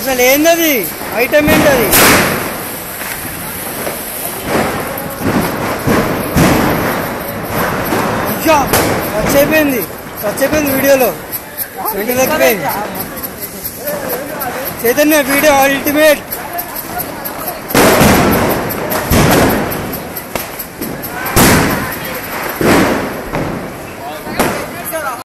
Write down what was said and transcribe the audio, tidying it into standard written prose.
అసలు ఏందది ఐటమ్ ఏంటది చచ్చిపోయింది వీడియోలో వెంట తగ్గిపోయింది చైతన్య వీడియో అల్టిమేట్